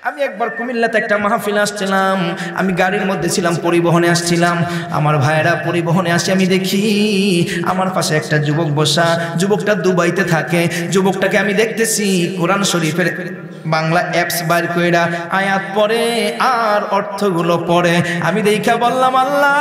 আমি একবার কুমিল্লাতে একটা মাহফিলে আসছিলাম, আমি গাড়ির মধ্যে ছিলাম, পরিবহনে আসছিলাম। আমার ভাইয়েরা পরিবহনে আসে, আমি দেখি আমার পাশে একটা যুবক বসা। যুবকটা দুবাইতে থাকে। যুবকটাকে আমি দেখতেছি কোরআন শরীফের বাংলা অ্যাপস বাইর কইরা আয়াত পড়ে আর অর্থগুলো পড়ে। আমি দেখা বললাম, আল্লাহ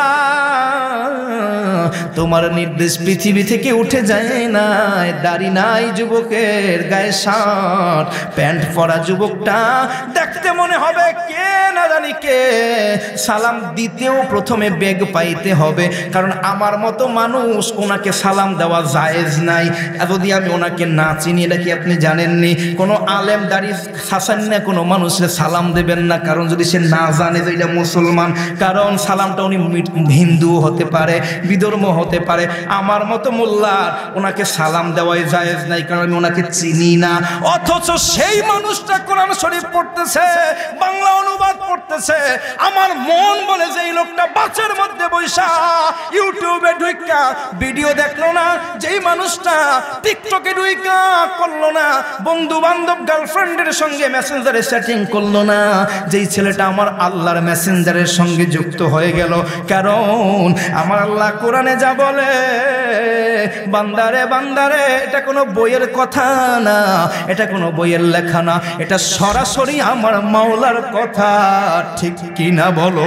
তোমার নির্দেশ পৃথিবী থেকে উঠে যায় না। দাড়ি নাই যুবকের, গায়ে শার্ট প্যান্ট পরা যুবকটা দেখতে মনে হবে কে না জানি কে। সালাম দিতেও প্রথমে বেগ পাইতে হবে, কারণ আমার মতো মানুষ ওনাকে সালাম দেওয়া জায়েজ নাই। যদি আমি ওনাকে না চিনি, এটা কি আপনি জানেননি? কোনো আলেম দাড়ি হাসান না কোনো মানুষের সালাম দেবেন না, কারণ যদি সে না জানে যে এটা মুসলমান। কারণ সালামটা উনি হিন্দু হতে পারে, বিধর্ম হতে পারে। আমার মতো মোল্লা ওনাকে সালাম দেওয়াই জায়েজ নাই, কারণ আমি ওনাকে চিনি না। অথচ সেই মানুষটা কোরআন শরীফ পড়তেছে, বাংলা অনুবাদ পড়তেছে। আমার মন বলে যে এই লোকটা বাসের মধ্যে বৈশা ইউটিউবে ঢুইকা ভিডিও দেখলো না, যেই মানুষটা টিকটকে ঢুইকা করলো না, বন্ধু বান্ধব গার্লফ্রেন্ডের সঙ্গে মেসেঞ্জারে সেটিং করলো না, যেই ছেলেটা আমার আল্লাহর মেসেঞ্জারের সঙ্গে যুক্ত হয়ে গেল। কারণ আমার আল্লাহ কোরআনে যা বলে, বান্দারে বান্দারে, এটা কোনো বইয়ের কথা না, এটা কোনো বইয়ের লেখা না, এটা সরাসরি আমার মাওলার কথা। ঠিক কি না বলো?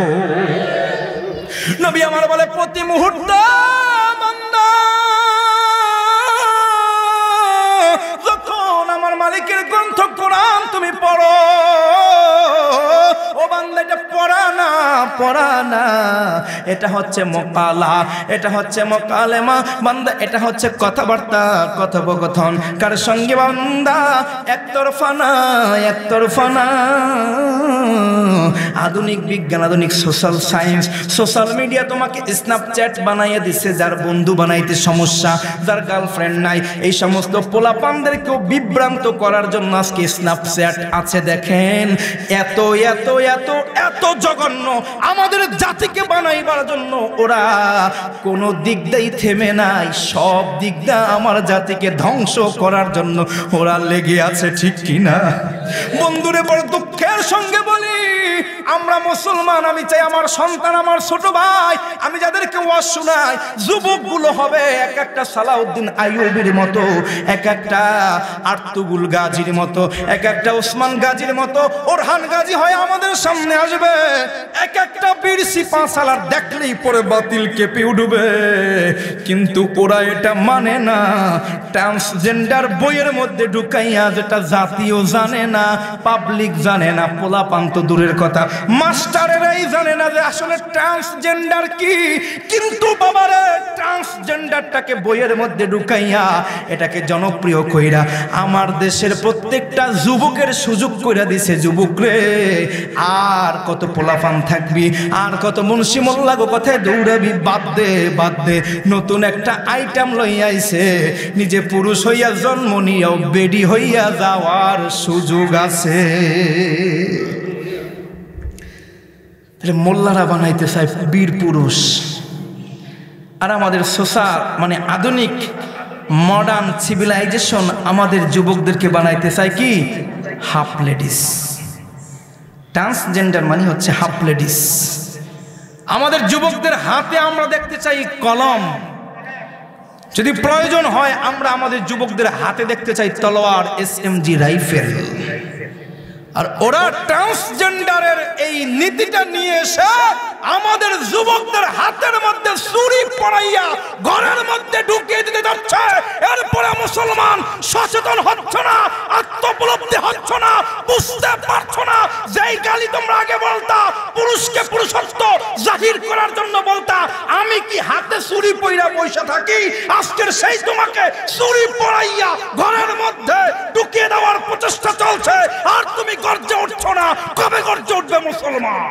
নবী আমার বলে, প্রতি মুহূর্তে বান্দা যখন আমার মালিকের গ্রন্থ কোরআন তুমি পড়ো, ও বান্দা এটা পড়া না, এটা হচ্ছে মোকালা, এটা হচ্ছে মোকালেমা। বান্দা এটা হচ্ছে কথাবার্তা, কথোপকথন। কার সঙ্গে বান্দা? একতরফা না। আধুনিক বিজ্ঞান, আধুনিক সোশ্যাল সায়েন্স, সোশ্যাল মিডিয়া তোমাকে স্ন্যাপচ্যাট বানাইয়ে দিচ্ছে। যার বন্ধু বানাইতে সমস্যা, যার গার্লফ্রেন্ড নাই, এই সমস্ত পোলাপানদেরকেও বিভ্রান্ত করার জন্য আজকে স্ন্যাপচ্যাট আছে। দেখেন এত এত এত এত জঘন্য আমাদের জাতিকে বানাইবার জন্য ওরা কোনো দিক দিয়েই থেমে নাই। সব দিক দিয়ে আমার জাতিকে ধ্বংস করার জন্য ওরা লেগে আছে। ঠিক কিনা বন্ধুরে? বড় দুঃখের সঙ্গে বলি, আমরা মুসলমান, আমি চাই আমার সন্তান, আমার ছোট ভাই, আমি যাদেরকে ওয়াজ শোনাই, যুবকগুলো হবে এক একটা সালাউদ্দিন আইয়ুবীর মতো, এক একটা আর্তুগুল গাজীর মতো, এক একটা ওসমান গাজীর মতো, ওরহান গাজী হয় আমাদের সামনে আসবে। এক একটা বীর সিপাহসালার দেখলেই পরে বাতিল কেঁপে উঠবে। কিন্তু ওরা এটা মানে না। ট্রান্সজেন্ডার বইয়ের মধ্যে ঢুকাইয়া, যেটা জাতীয় জানে না, পাবলিক জানে না, পোলাপান তো দূরের কথা, মাস্টারেরাই জানে না যে আসলে ট্রান্সজেন্ডার কি। কিন্তু বাবারে, ট্রান্সজেন্ডারটাকে বইয়ের মধ্যে ঢুকাইয়া এটাকে জনপ্রিয় কইরা আমার দেশের প্রত্যেকটা যুবকের সুযোগ কইরা দিছে। যুবক রে, আর কত পোলাপান থাকবি, আর কত মুন্সি মোল্লা গো কথায় দৌড়াবি? বাদ দে। নতুন একটা আইটেম লইয়া আইছে, নিজে পুরুষ হইয়া জন্ম নিয়েও বেডি হইয়া যাওয়ার সুযোগ আছে। মোল্লারা বানাইতে চায় বীর পুরুষ, আর আমাদের সোশ্যাল মানে আধুনিক মডার্ন সিভিলাইজেশন আমাদের যুবকদেরকে বানাইতে চায় কি? Half ladies. ট্রান্সজেন্ডার মানে হচ্ছে হাফ লেডিস। আমাদের যুবকদের হাতে আমরা দেখতে চাই কলম, যদি প্রয়োজন হয় আমরা আমাদের যুবকদের হাতে দেখতে চাই তলোয়ার, SMG রাইফেল। আর ওরা ট্রান্সজেন্ডারের এই নীতিটা নিয়ে এসে আমাদের যুবকদের হাতের মধ্যে ছুরি পড়াইয়া ঘরের মধ্যে ঢুকিয়ে দিতে যাচ্ছে। এরপরে মুসলমান সচেতন হচ্ছ না, আত্মোপলব্ধি হচ্ছ না, বুঝতে পারছো না। যেই গালি তোমরা আগে বলতা, পুরুষকে পুরুষত্ব জাহির করার জন্য বলতা, আমি কি হাতে ছুরি পইরা বসে থাকি? আজকের সেই তোমাকে ছুরি পড়াইয়া ঘরের মধ্যে ঢুকিয়ে দেওয়ার প্রচেষ্টা চলছে, আর তুমি গর্জে উঠছো না। কবে গর্জে উঠবে মুসলমান?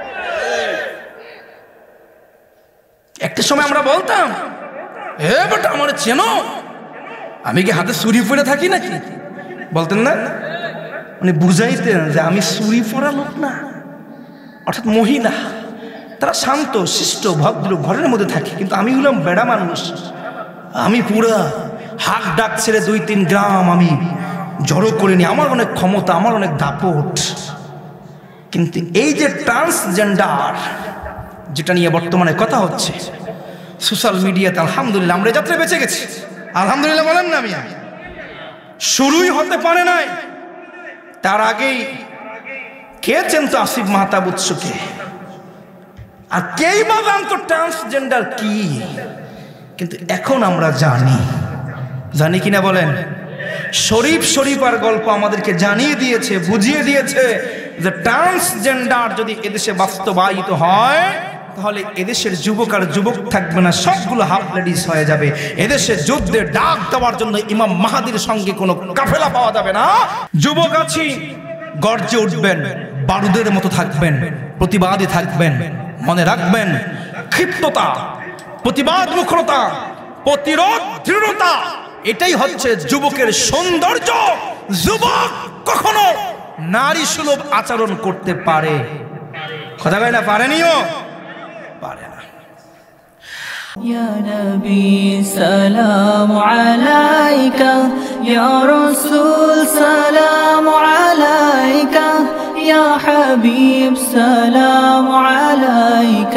একটা সময় আমরা বলতাম, এ বেটা আমার চেনো, আমি কি হাতে ছুরি পরে থাকি নাকি? বলতেন না? মানে বুঝাইতেন যে আমি ছুরি পরা লোক না। অর্থাৎ মহিলা, তারা শান্ত শিষ্ট ভদ্র ঘরের মধ্যে থাকে, কিন্তু আমি হলাম বেড়া মানুষ। আমি পুরা হাক ডাক ছেড়ে 2-3 গ্রাম আমি জড়ো করে নি, আমার অনেক ক্ষমতা, আমার অনেক দাপট। কিন্তু এই যে ট্রান্সজেন্ডার যেটা নিয়ে বর্তমানে কথা হচ্ছে সোশ্যাল মিডিয়াতে, আলহামদুলিল্লাহ আমরা যাত্রা বেঁচে গেছি, আলহামদুলিল্লাহ বলেন না মিয়া? শুরুই হতে পারে নাই, তার আগেই কে চেনত আসিফ মাহতাব উৎসকে, আর কেই বা জানতো ট্রান্সজেন্ডার কি? কিন্তু এখন আমরা জানি কিনা বলেন? শরীফার গল্প আমাদেরকে জানিয়ে দিয়েছে, বুঝিয়ে দিয়েছে যে ট্রান্সজেন্ডার যদি এদেশে বাস্তবায়িত হয় তাহলে এদেশের যুবক আর যুবক থাকবে না, সবগুলো হাফ লেডিস হয়ে যাবে। এদেশে যুদ্ধে ডাক দেওয়ার জন্য ইমাম মাহাদির সঙ্গে কোনো কাফেলা পাওয়া যাবে না। যুবক আছি, গর্জে উঠবেন, বারুদের মতো থাকবেন, প্রতিবাদী থাকবেন। মনে রাখবেন, ক্ষিপ্ততা, প্রতিবাদ মুখরতা, প্রতিরোধ দৃঢ়তা, এটাই হচ্ছে যুবকের সৌন্দর্য। যুবক কখনো নারী সুলভ আচরণ করতে পারে, কথা কয় না? পারেনিও, পারে না। يا نبي سلام عليك يا رسول سلام عليك يا حبيب سلام عليك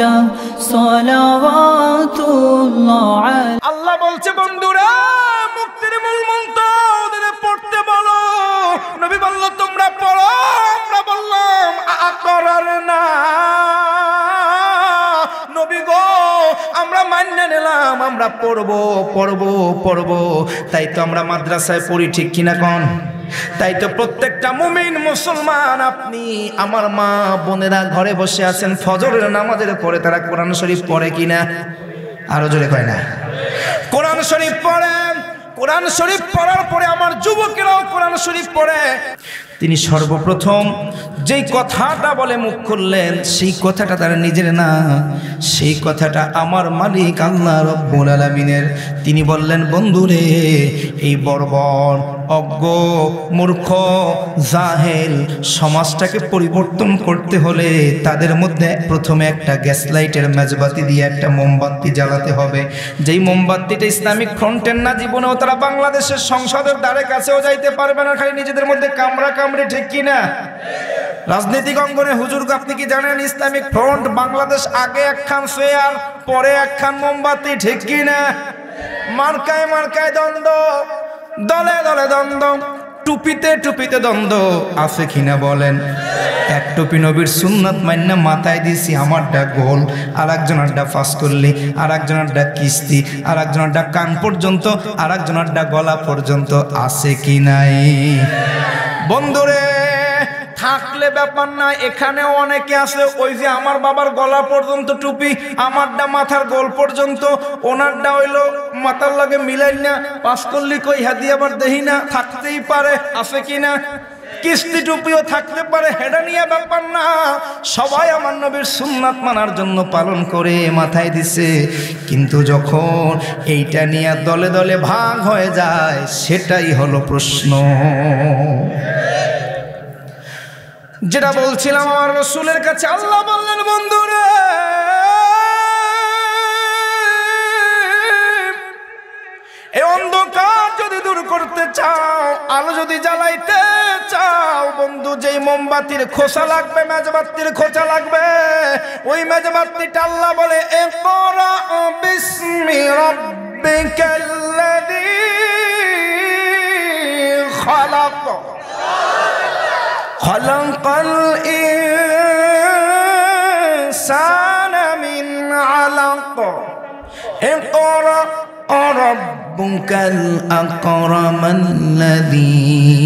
صلوات الله عليك। আল্লাহ বলছে বন্ধুরা, মুক্তির মূল মন্ত্র ওদের পড়তে বলো। নবী বলল তোমরা পড়ো, আমরা বললাম আকরার না। নবী গো, আমরা মান্য নিলাম, আমরা পড়বো। তাই তো আমরা মাদ্রাসায় পড়ি, ঠিক কিনা কোন? তাই তো প্রত্যেকটা মুমিন মুসলমান, আপনি আমার মা বোনেরা ঘরে বসে আছেন, ফজরের নামাজের পরে তারা কোরআন শরীফ পড়ে কিনা? আরো জোরে কয় না? কোরআন শরীফ পড়ে। কোরআন শরীফ পড়ার পরে আমার যুবকেরাও কোরআন শরীফ পড়ে। তিনি সর্বপ্রথম যেই কথাটা বলে মুখ খুললেন, সেই কথাটা তার নিজের না, সেই কথাটা আমার মালিক আল্লাহ রব্বুল আলামিনের। তিনি বললেন, বন্ধুরে, এই বর্বর, অজ্ঞ, মূর্খ, জাহেল সমাজটাকে পরিবর্তন করতে হলে তাদের মধ্যে প্রথমে একটা গ্যাস লাইটের মেজবাতি দিয়ে একটা মোমবাতি জ্বালাতে হবে। যেই মোমবাতিটা ইসলামিক ফ্রন্টের না, জীবনেও তারা বাংলাদেশের সংসদের দ্বারে কাছেও যাইতে পারবে না, খালি নিজেদের মধ্যে কামড়ে, ঠিক কিনা? রাজনৈতিক অঙ্গনে হুজুর, আপনি কি জানেন ইসলামিক ফ্রন্ট বাংলাদেশ আগে একখান ফেয়ার, পরে একখান মোমবাতি, ঠিক কিনা? মার্কায় দ্বন্দ্ব, দলে দ্বন্দ্ব, টুপিতে দ্বন্দ্ব আছে কিনা বলেন? এক টুপি নবীর সুন্নাত মান্না মাথায় দিছি, আমারটা গোল, আর একজনেরটা ফাঁস করলি, আর একজনেরটা কিস্তি, আর একজনেরটা কান পর্যন্ত, আর একজনেরটা গলা পর্যন্ত আছে কি নাই? বন্ধুরে, থাকলে ব্যাপার না, এখানেও অনেকে আছে ওই যে আমার বাবার গলা পর্যন্ত টুপি, আমারটা মাথার গোল পর্যন্ত, ওনারটা হইলো মাথার লাগে মিলাই না, পাস করলি কই হাদি আবার দেহি না, থাকতেই পারে, আছে কিনা? কিস্তি টুপিও থাকতে পারে, হেডা নিয়ে ব্যাপার না। সবাই আমার নবীর সুন্নাত মানার জন্য পালন করে মাথায় দিছে, কিন্তু যখন এইটা নিয়ে দলে দলে ভাগ হয়ে যায়, সেটাই হলো প্রশ্ন। যেটা বলছিলাম, আমার রাসূলের কাছে আল্লাহ বললেন, বন্ধুরা, এই অন্ধকার যদি দূর করতে চাও, আলো যদি জ্বালাইতে চাও, বন্ধু, যেই মোমবাতির খোসা লাগবে, মেজবাতির খোসা লাগবে, ওই মেজবাতিটা আল্লাহ বলে, ইকরা বিসমি রাব্বিকাল্লাযী খালাক, খালাকাল ইনসানা মিন আলাক, ইকরা রাব্বুকাল আকরামাল্লাযী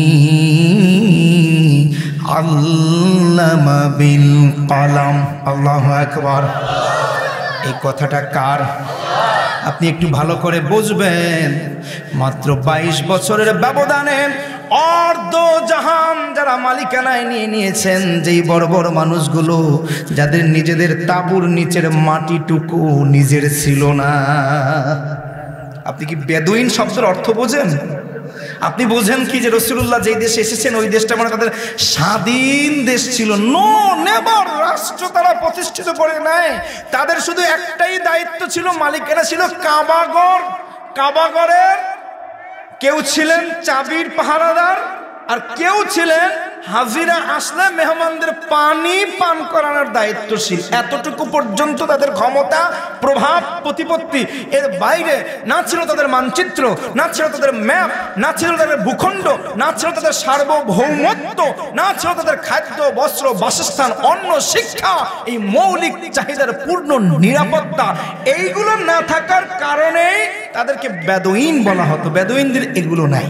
আল্লামা বিল কলম। আল্লাহু আকবার। এই কথাটা কার? আপনি একটু ভালো করে বুঝবেন। মাত্র 22 বছরের ব্যবধানে অর্ধ জাহান যারা মালিকানায় নিয়ে নিয়েছেন, যেই বড় বড় মানুষগুলো, যাদের নিজেদের তাঁবুর নিচের মাটিটুকু নিজের ছিল না। আপনি কি বেদুইন শব্দের অর্থ বোঝেন? আপনি বোঝেন কি যে রাসূলুল্লাহ যেই দেশে এসেছেন ওই দেশটা মানে তাদের স্বাধীন দেশ ছিল? No, never. রাষ্ট্র তারা প্রতিষ্ঠিত করে নাই। তাদের শুধু একটাই দায়িত্ব ছিল, মালিকানা ছিল কাবাগর। কাবাগরের কেউ ছিলেন চাবির পাহারাদার, আর কেউ ছিলেন হাজিরা আসলে মেহমানদের পানি পান করানোর দায়িত্বশীল। এতটুকু পর্যন্ত তাদের ক্ষমতা, প্রভাব, প্রতিপত্তি। এর বাইরে না ছিল তাদের মানচিত্র, না ছিল তাদের ম্যাপ, না ছিল তাদের ভূখণ্ড, না ছিল তাদের সার্বভৌমত্ব, না ছিল তাদের খাদ্য, বস্ত্র, বাসস্থান, অন্ন, শিক্ষা, এই মৌলিক চাহিদার পূর্ণ নিরাপত্তা। এইগুলো না থাকার কারণেই তাদেরকে বেদুইন বলা হতো। বেদুইনদের এগুলো নাই।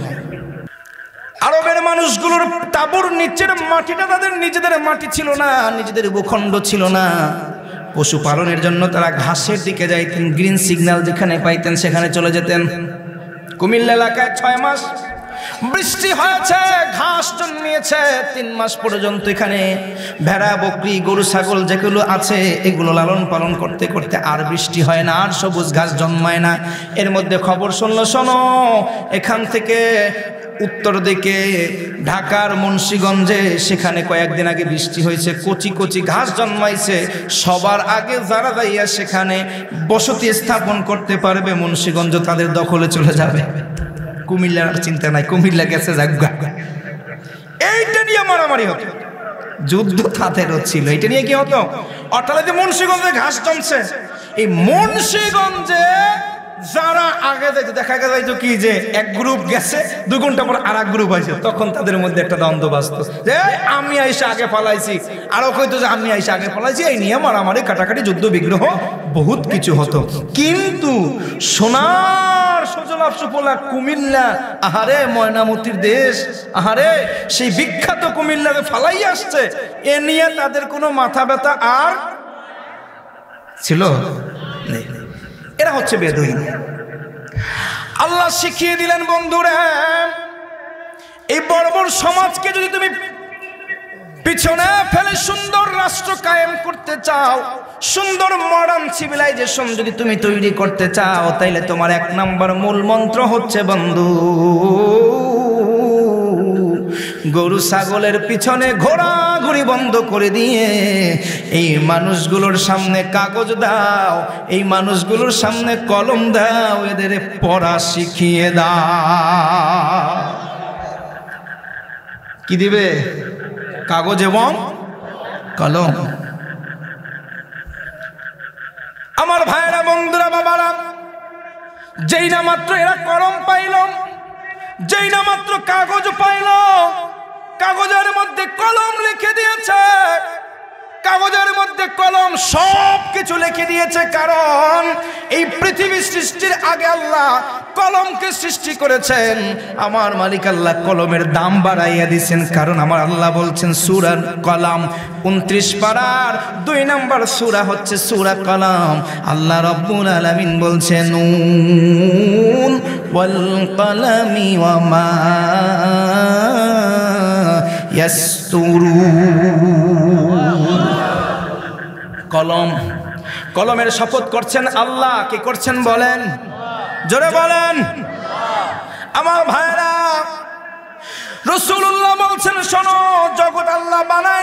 আরবের মানুষগুলোর তাঁবুর নিচের মাটিটা তাদের নিজেদের মাটি ছিল না, নিজেদের ভূখণ্ড ছিল না। পশুপালনের জন্য তারা ঘাসের দিকে যাইতেন, গ্রিন সিগন্যাল যেখানে পাইতেন সেখানে চলে যেতেন। কুমিল্লা এলাকায় 6 মাস বৃষ্টি হয়েছে, ঘাস জন্মিয়েছে। 3 মাস পর্যন্ত এখানে ভেড়া, বকরি, গরু, ছাগল যেগুলো আছে এগুলো লালন পালন করতে করতে আর বৃষ্টি হয় না, আর সবুজ ঘাস জন্মায় না। এর মধ্যে খবর শুনলো, শোনো, এখান থেকে উত্তর দিকে ঢাকার মুন্সিগঞ্জে সেখানে কয়েকদিন আগে বৃষ্টি হয়েছে, কচি কচি ঘাস জন্মাইছে। সবার আগে যারা যাইয়া সেখানে বসতি স্থাপন করতে পারবে মুন্সিগঞ্জ তাদের দখলে চলে যাবে। কুমিল্লার চিন্তা নাই, কুমিল্লা গেছে জাগা। এইটা নিয়ে মারামারি হতো, যুদ্ধ তাদেরও ছিল। এইটা নিয়ে কি হতো? অর্থাৎ মুন্সিগঞ্জে ঘাস জমছে, এই মুন্সিগঞ্জে যারা আগে যাইতো দেখা যাইতো কি যে এক গ্রুপ গেছে, 2 ঘন্টা পর আর এক গ্রুপ আছে, তখন তাদের মধ্যে একটা দ্বন্দ্ব বাজতো যে আমি আইসা আগে পালাইছি, আরো কইতো যে আমি আইসা আগে পালাইছি। এই নিয়ে মারামারি, কাটাকাটি, যুদ্ধ বিগ্রহ বহুত কিছু হতো। কিন্তু সোনার সজলাভ সুফলা কুমিল্লা, আহারে ময়নামতির দেশ, আহারে সেই বিখ্যাত কুমিল্লাকে ফালাই আসছে, এ নিয়ে তাদের কোনো মাথা ব্যথা আর ছিল নেই। এরা হচ্ছে বেদুইন। আল্লাহ শিখিয়ে দিলেন, বন্ধুরা, এই বড় বড় সমাজকে যদি তুমি পিছনে ফেলে সুন্দর রাষ্ট্র কায়েম করতে চাও, সুন্দর মডার্ন সিভিলাইজেশন যদি তুমি তৈরি করতে চাও, তাইলে তোমার 1 নম্বর মূল মন্ত্র হচ্ছে, বন্ধু, গরু ছাগলের পিছনে ঘোরাঘুরি বন্ধ করে দিয়ে এই মানুষগুলোর সামনে কাগজ দাও, এই মানুষগুলোর সামনে কলম দাও, এদের পড়া শিখিয়ে দাও। কি দিবে? কাগজ এবং কলম। আমার ভাইরা, বন্ধুরা, বাবারা, যেই না মাত্র এরা কলম পাইল, যেই না মাত্র কাগজ পাইল, কাগজের মধ্যে কলম লিখে দিয়েছে, কাগজের মধ্যে কলম সব কিছু লিখে দিয়েছে। কারণ এই পৃথিবী সৃষ্টির আগে আল্লাহ কলমকে সৃষ্টি করেছেন। আমার মালিক আল্লাহ কলমের দাম বাড়াইয়া দিয়েছেন। কারণ আমার আল্লাহ বলছেন সূরা কলম 29 পারার 2 নম্বর সূরা হচ্ছে সূরা কলম। আল্লাহ রাব্বুল আলামিন বলছেন, নুন ওয়াল কলামি ওয়া মা ইয়াসতুরুন। কলম, কলমের শপথ করছেন আল্লাহ। কি করছেন বলেন? জোরে বলেন। আমার ভাইরা, রাসূলুল্লাহ বলছেন, শোনো, জগৎ আল্লাহ বানায়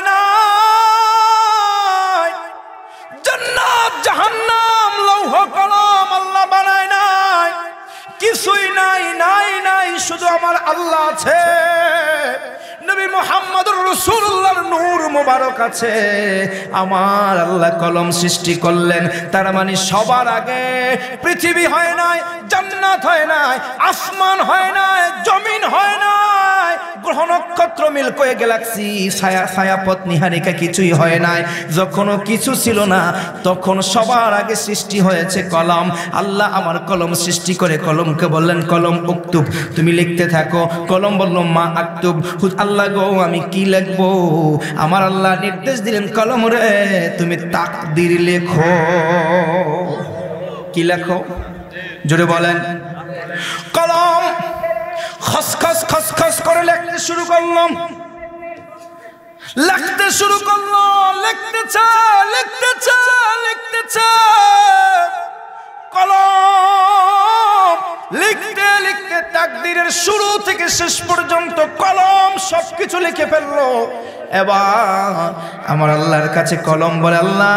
নাই, জান্নাত জাহান্নাম লৌহ কলম আল্লাহ বানায় নাই, কিছুই নাই, নাই নাই, শুধু আমার আল্লাহ আছে। নবী মুহাম্মদুর রাসূলুল্লাহর নূর মোবারক আছে। আমার আল্লাহ কলম সৃষ্টি করলেন, তার মানে সবার আগে পৃথিবী হয় নাই, জান্নাত হয় নাই, আসমান হয় নাই, জমিন হয় নাই, গ্রহ নক্ষত্র মিল্কওয়ে গ্যালাক্সি, ছায়া ছায়াপথ নিহারিকা কিছুই হয় নাই। যখনও কিছু ছিল না তখন সবার আগে সৃষ্টি হয়েছে কলম। আল্লাহ আমার কলম সৃষ্টি করে কলমকে বললেন, কলম উক্তুব, তুমি লিখতে থাকো। কলম বলল, মা আক্তুব, আল্লাহ গো আমি কি লিখবো? আমার আল্লাহ নির্দেশ দিলেন, কলম রে তুমি তাকদীর লেখো। কি লেখো? জোরে বলেন। কলম খসখস খসখস করে লিখতে শুরু করলাম, লিখতে শুরু করলো, লিখতেছে লিখতেছে লিখতেছে। কলম লিখতে লিখতে তাকদীরের শুরু থেকে শেষ পর্যন্ত কলম সবকিছু লিখে ফেললো। এবার আমার আল্লাহর কাছে কলম বলে, আল্লাহ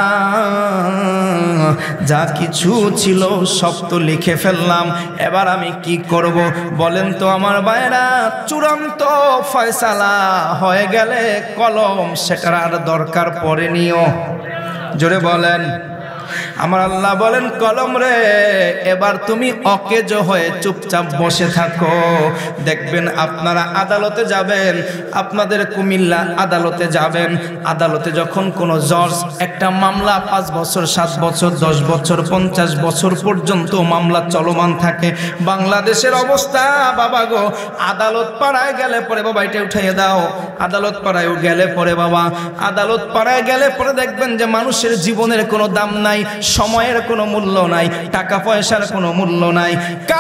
যা কিছু ছিল সব তো লিখে ফেললাম, এবার আমি কি করব বলেন তো আমার ভাইরা। চূড়ান্ত ফয়সালা হয়ে গেলে কলম সেটার আর দরকার পড়েনিও। জোরে বলেন। আমার আল্লাহ বলেন, কলম রে এবার তুমি অকেজ হয়ে চুপচাপ বসে থাকো। দেখবেন আপনারা আদালতে যাবেন, আপনাদের কুমিল্লা আদালতে যাবেন, আদালতে যখন কোনো জজ একটা মামলা 5 বছর 7 বছর 10 বছর 50 বছর পর্যন্ত মামলা চলমান থাকে। বাংলাদেশের অবস্থা বাবা গো, আদালত পাড়ায় গেলে পরে বাবা এটা উঠাইয়ে দাও, আদালত পাড়ায় গেলে পরে বাবা, আদালত পাড়ায় গেলে পরে দেখবেন যে মানুষের জীবনের কোনো দাম নাই, সময়ের কোনো মূল্য নাই, টাকা পয়সার কোনো মূল্য নাই।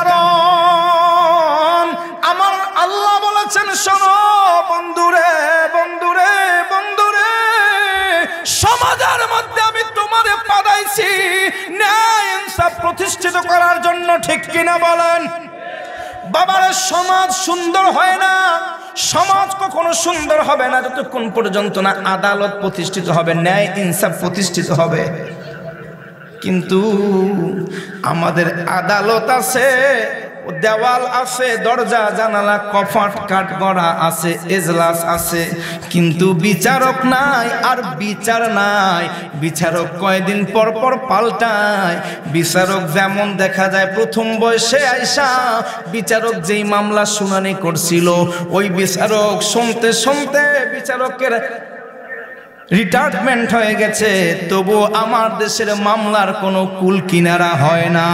কারণ আমার আল্লাহ বলেছেন, শোনো বন্ধুরে বন্ধুরে বন্ধুরে, সমাজের মধ্যে আমি তোমারে পাঠাইছি ন্যায় ইনসাফ প্রতিষ্ঠিত করার জন্য, ঠিক কিনা বলেন? বাবার সমাজ সুন্দর হয় না, সমাজ কখনো সুন্দর হবে না যতক্ষণ পর্যন্ত না আদালত প্রতিষ্ঠিত হবে, ন্যায় ইনসাফ প্রতিষ্ঠিত হবে। কিন্তু আমাদের আদালত আছে, দেওয়াল আছে, দরজা জানালা কপাট কাঠ গড়া আছে, এজলাস আছে, কিন্তু বিচারক নাই। আর বিচার নাই, বিচারক কয়দিন পর পর পাল্টায়। বিচারক যেমন দেখা যায় প্রথম বয়সে আইসা বিচারক যেই মামলা শুনানি করছিল, ওই বিচারক শুনতে শুনতে বিচারকের রিটায়ারমেন্ট হয়ে গেছে, তবু আমার দেশের মামলার কোনো কুল কিনারা হয় না।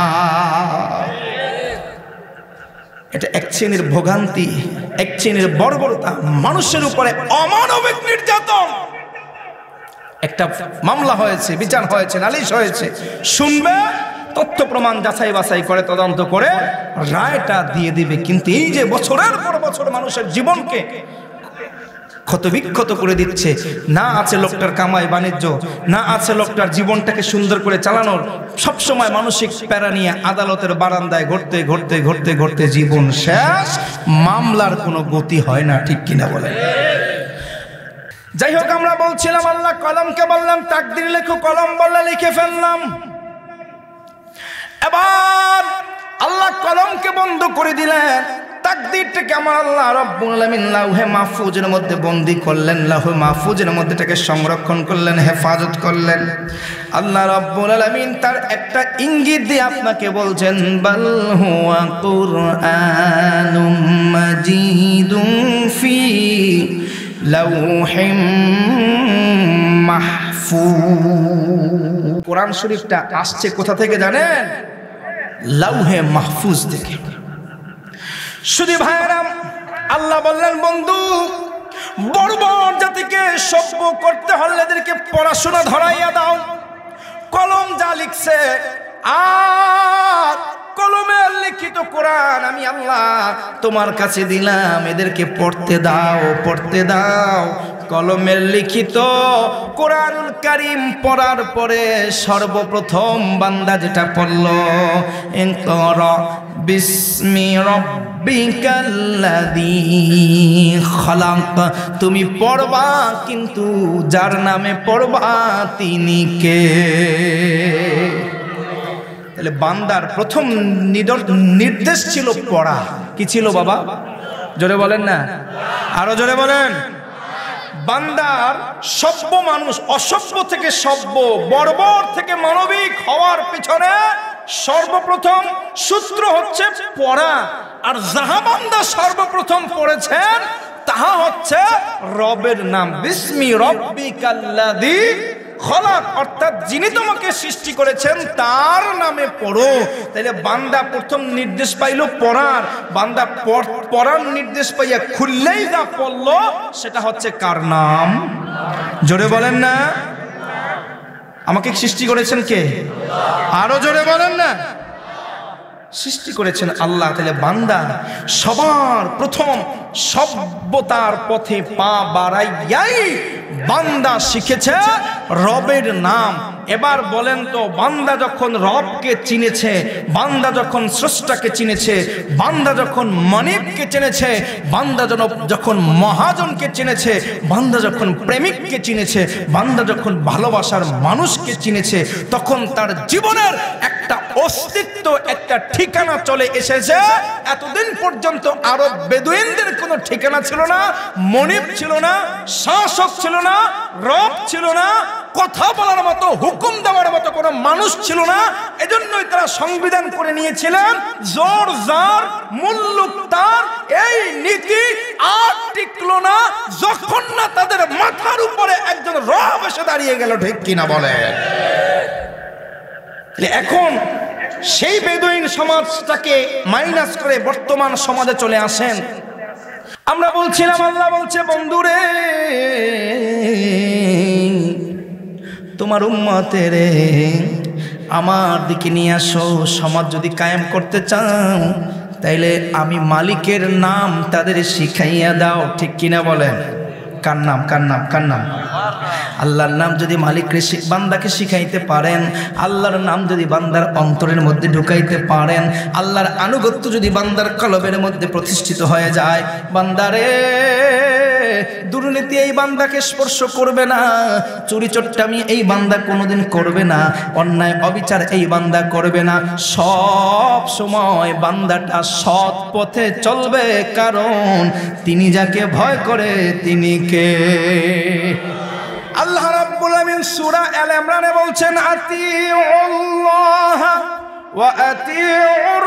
এটা এক শ্রেণীর ভোগান্তি, এক শ্রেণীর বর্বরতা, মানুষের উপরে অমানবিক নির্যাতন। একটা মামলা হয়েছে, বিচার হয়েছে, নালিশ হয়েছে, শুনবে, তথ্য প্রমাণ যাচাই বাছাই করে তদন্ত করে রায়টা দিয়ে দিবে। কিন্তু এই যে বছরের পর বছর মানুষের জীবনকে ক্ষতবিক্ষত করে দিচ্ছে, না আছে লোকটার কামাই বাণিজ্য, না আছে লোকটার জীবনটাকে সুন্দর করে চালানোর, সবসময় মানসিক প্যারা নিয়ে আদালতের বারান্দায় ঘুরতে ঘুরতে ঘুরতে ঘুরতে জীবন শেষ, মামলার কোনো গতি হয় না, ঠিক কিনা বলেন? যাই হোক, আমরা বলছিলাম আল্লাহ কলমকে বললাম তাকদির লেখো, কলম বললে লিখে ফেললাম। এবার আল্লাহ কলমকে বন্ধ করে দিলেন, তাকদীরটাকে আমার আল্লাহ রাব্বুল আলামিন লাউহে মাহফুজের মধ্যে বন্দী করলেন, লাউহে মাহফুজের মধ্যে এটাকে সংরক্ষণ করলেন, হেফাজত করলেন। আল্লাহ রাব্বুল আলামিন তার একটা ইঙ্গিত দিয়ে আপনাকে বলছেন, বাল হুয়া কুরআনুম মাজিদুন ফি লাউহিম মাহফুজ। কোরআন শরীফটা আসছে কোথা থেকে জানেন? লাউহে মাহফুজ থেকে। শুধু ভাইরাম, আল্লাহ বললেন, বন্ধু বর্বর জাতিকে সভ্য করতে হলে এদেরকে পড়াশোনা ধরাইয়া দাও। কলম যা লিখছে আর কলমের লিখিত কোরআন আমি আল্লাহ তোমার কাছে দিলাম, এদেরকে পড়তে দাও, পড়তে দাও। কলমের লিখিত কোরআনুল কারীম পড়ার পরে সর্বপ্রথম বান্দা যেটা পড়ল, ইকরা বিসমি রাব্বিকাল্লাযী খালাক, তুমি পড়বা, কিন্তু যার নামে পড়বা তিনি কে? তাহলে বান্দার প্রথম নির্দেশ ছিল পড়া। কি ছিল বাবা? জোরে বলেন না, আরো জোরে বলেন। বান্দার সভ্য মানুষ অসভ্য থেকে সভ্য, বর্বর থেকে মানবিক হওয়ার পিছনে সর্বপ্রথম সূত্র হচ্ছে পড়া। আর যাহা বান্দা সর্বপ্রথম পড়েছেন তাহা হচ্ছে রবের নাম, বিসমি রাব্বিকাল্লাযী খালাক, অর্থাৎ যিনি তোমাকে সৃষ্টি করেছেন তার নামে পড়ো। তাইলে বান্দা প্রথম নির্দেশ পাইল পড়ার, বান্দা পড়ার নির্দেশ পাইয়া খুললেই যা পড়ল সেটা হচ্ছে কার নাম? জোরে বলেন না। আমাকে সৃষ্টি করেছেন কে? আরো জোরে বলেন না। সৃষ্টি করেছেন আল্লাহ। তাহলে বান্দা সবার প্রথম সভ্যতার পথে পা বাড়াইয়াই বান্দা শিখেছে রবের নাম। এবার বলেন তো, বান্দা যখন রবকে চিনেছে, বান্দা যখন স্রষ্টাকে চিনেছে, বান্দা যখন মানিককে চিনেছে, বান্দা যখন মহাজনকে চিনেছে, বান্দা যখন প্রেমিককে চিনেছে, বান্দা যখন ভালোবাসার মানুষকে চিনেছে, তখন তার জীবনের একটা অস্তিত্ব, একটা ঠিকানা চলে এসেছে। এতদিন পর্যন্ত আরব বেদুইনদের কোনো ঠিকানা ছিল না, মনিব ছিল না, শাসক ছিল না, রব ছিল না, কথা বলার মতো, হুকুম দেওয়ার মতো কোনো মানুষ ছিল না। এজন্যই তারা সংবিধান করে নিয়েছিলেন, জোর জার মুল্লুক তার। এই নীতি আর টিকলো না যখন না তাদের মাথার উপরে একজন রব এসে দাঁড়িয়ে গেল। ঠিক কিনা বলে? এখন সেই বেদুইন সমাজটাকে মাইনাস করে বর্তমান সমাজে চলে আসেন। আমরা বলছিলাম, আল্লাহ বলছে, বন্ধুরে তোমার উম্মতের আমার দিকে নিয়ে আসো। সমাজ যদি কায়েম করতে চাও তাইলে আমি মালিকের নাম তাদের শিখাইয়া দাও। ঠিক কিনা বলেন? কার নাম? কার নাম? কার নাম? আল্লাহর নাম যদি মালিক বান্দাকে শিখাইতে পারেন, আল্লাহর নাম যদি বান্দার অন্তরের মধ্যে ঢুকাইতে পারেন, আল্লাহর আনুগত্য যদি বান্দার কলবের মধ্যে প্রতিষ্ঠিত হয়ে যায়, বান্দারে দুর্নীতি এই বান্দাকে স্পর্শ করবে না, চুরি চট্টামি এই বান্দা কোনোদিন করবে না, অন্যায় অবিচার এই বান্দা করবে না। সব সময় বান্দাটা সৎ পথে চলবে, কারণ তিনি যাকে ভয় করে তিনি কে? আল্লাহ রাব্বুল আমিন সূরা আল ইমরানে বলছেন, আতিউল্লাহ ওয়া আতিউর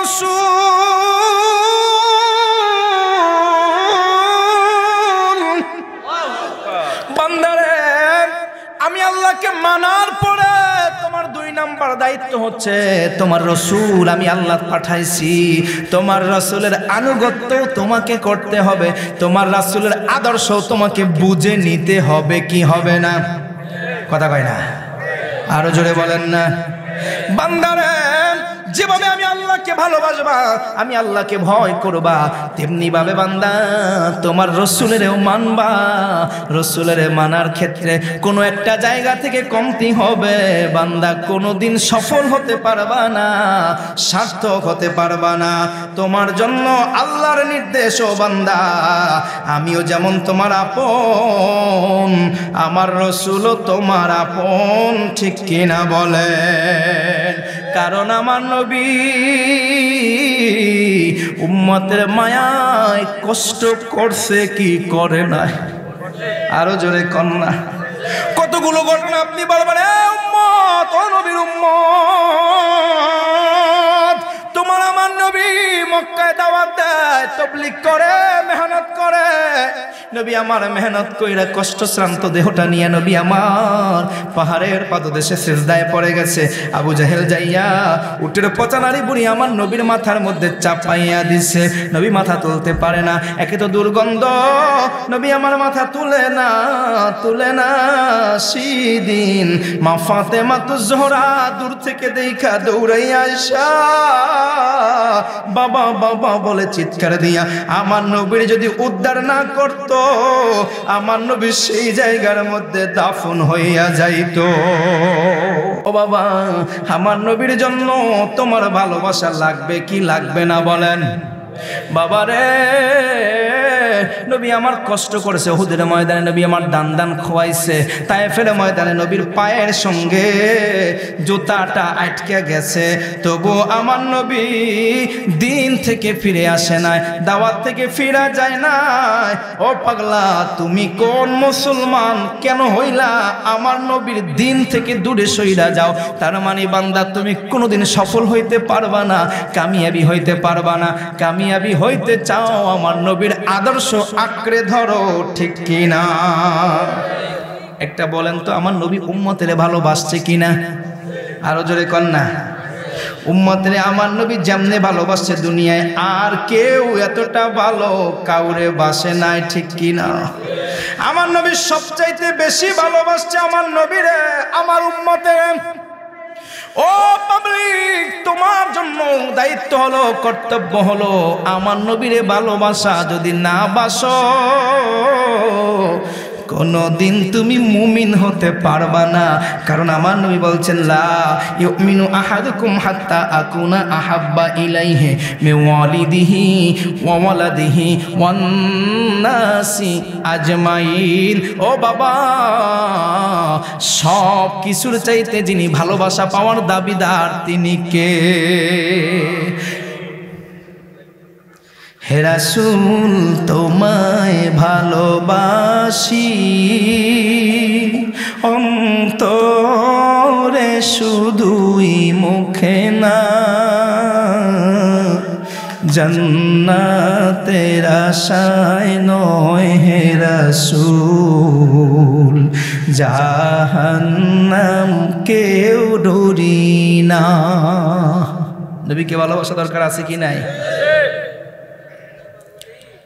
রাসূল। বান্দারে, আমি আল্লাহকে মানার পরে তোমার 2 নাম্বার দায়িত্ব হচ্ছে তোমার রাসূল আমি আল্লাহ পাঠাইছি, তোমার রাসূলের আনুগত্য তোমাকে করতে হবে, তোমার রাসূলের আদর্শ তোমাকে বুঝে নিতে হবে। কি হবে না? কথা কয় না, আরো জোরে বলেন না। বান্দারে, যেভাবে আমি আল্লাহকে ভালোবাসবা, আমি আল্লাহকে ভয় করবা, তেমনি ভাবে বান্দা তোমার রাসূলেরও মানবা। রাসূলের মানার ক্ষেত্রে কোনো একটা জায়গা থেকে কমতি হবে, বান্দা কোনোদিন সফল হতে পারবা না, সার্থক হতে পারবা না। তোমার জন্য আল্লাহর নির্দেশ, ও বান্দা আমিও যেমন তোমার আপন, আমার রাসূলও তোমার আপন। ঠিক কিনা বলেন? কারণ আমার নবী উম্মতের মায়ায় কষ্ট করছে কি করে নাই? আরো জোরে কন্যা। কতগুলো ঘটনা আপনি বলবেন, উম্মত, ও নবীর উম্মত, তোমার আমার নবী মক্কায় দাওয়াত দেয়, তাবলীগ করে, মেহনত করে। নবী আমার মেহনত কইরা কষ্ট শ্রান্ত দেহটা নিয়ে নবী আমার পাহাড়ের পাদদেশে সিজদায় পড়ে গেছে। আবু জাহেল যাইয়া উটের পচা নাড়ি বুড়ি আমার নবীর মাথার মধ্যে চাপাইয়া দিছে। নবী মাথা তুলতে পারে না, একে তো দুর্গন্ধ, নবী আমার মাথা তুলে না, তুলে না। সেদিন মা ফাতেমা তো জোহরা দূর থেকে দেখা দৌড়াইয়া আসা বাবা বাবা বলে চিৎকার দিয়া আমার নবীর যদি উদ্ধার না করত, আমার নবী সেই জায়গার মধ্যে দাফন হইয়া যাইতো। ও বাবা, আমার নবীর জন্য তোমার ভালোবাসা লাগবে কি লাগবে না বলেন? বাবারে, নবী আমার কষ্ট করেছে, উহুদের ময়দানে নবী আমার দান দান খোয়াইছে, তায়েফের ময়দানে নবীর পায়ের সঙ্গে জুতাটা আটকে গেছে, তবু আমার নবী দিন থেকে ফিরে আসে নাই, দাওয়াত থেকে ফিরা যায় নাই। ও পাগলা, তুমি কোন মুসলমান, কেন হইলা আমার নবীর দিন থেকে দূরে সইরা যাও? তার মানে বান্দা তুমি কোনোদিন সফল হইতে পারবা না, কামিয়াবি হইতে পারবা না। কামিয়াবি হইতে চাও, আমার নবীর আদর্শ আঁকড়ে ধরো। ঠিক কিনা? একটা বলেন তো, আমার নবী উম্মতের ভালোবাসছে কিনা? আরো জোরে কন না। উম্মতের আমার নবী যেমনে ভালোবাসছে, দুনিয়ায় আর কেউ এতটা ভালো কাউরে বাসে নাই। ঠিক কিনা? আমার নবী সবচাইতে বেশি ভালোবাসছে আমার নবীরে, আমার উম্মতের। ও পাবলিক, তোমার জন্য দায়িত্ব হলো, কর্তব্য হলো, আমার নবীরে ভালোবাসা। যদি না বাসো কোনদিন তুমি মুমিন হতে পারবা না। কারণ আমার নবী বলছেন লা ইউমিনু আহাদুকুম হাত্তা আকুনা আহাব্বা ইলাইহি মিন ওয়ালিদিহি ওয়া ওয়ালাদিহি ওয়ান নাসি আজমাইন। ও বাবা, সব কিছুর চাইতে যিনি ভালোবাসা পাওয়ার দাবিদার তিনি কে? হে রাসূল তোমায় ভালোবাসি, অন্তরে শুধুই মুখে না, জান্নাতের আশায় নয় হে রাসূল, জাহান্নাম কেউ ডরি না। নবীকে ভালোবাসা দরকার আছে কি নাই?